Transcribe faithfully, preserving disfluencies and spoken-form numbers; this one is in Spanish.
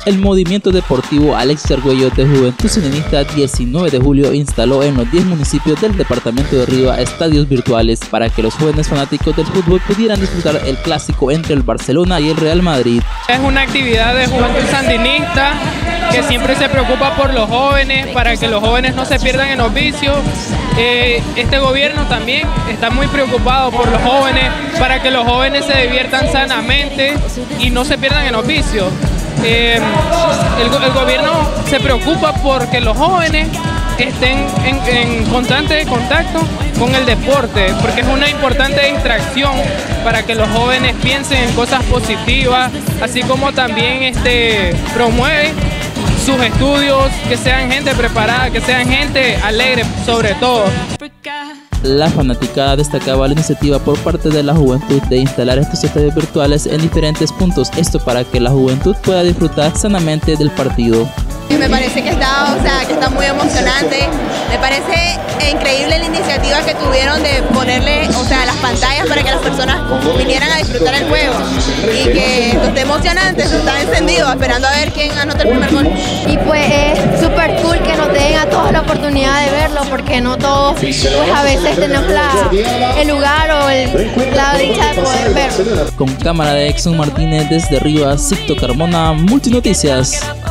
El movimiento deportivo Alex Argüello de Juventud Sandinista diecinueve de julio instaló en los diez municipios del departamento de Riva estadios virtuales para que los jóvenes fanáticos del fútbol pudieran disfrutar el clásico entre el Barcelona y el Real Madrid. Es una actividad de Juventud Sandinista que siempre se preocupa por los jóvenes, para que los jóvenes no se pierdan en los vicios. Eh, este gobierno también está muy preocupado por los jóvenes, para que los jóvenes se diviertan sanamente y no se pierdan en los vicios. Eh, el, el gobierno se preocupa porque los jóvenes estén en, en constante contacto con el deporte, porque es una importante distracción para que los jóvenes piensen en cosas positivas, así como también este, promueve sus estudios, que sean gente preparada, que sean gente alegre sobre todo. La fanaticada destacaba la iniciativa por parte de la juventud de instalar estos estadios virtuales en diferentes puntos, esto para que la juventud pueda disfrutar sanamente del partido. Me parece que está, o sea, que está muy emocionante. Me parece increíble la iniciativa que tuvieron de ponerle, o sea, las pantallas para que las personas vinieran a disfrutar el juego y que esto esté emocionante, esto está encendido, esperando a ver quién anota el primer gol. Y pues es súper cool que nos den a todos la oportunidad de verlo, porque no todos, pues a veces tenemos la, el lugar o el, la dicha de poder verlo. Con cámara de Exxon Martínez desde Rivas, Sixto Carmona, Multinoticias.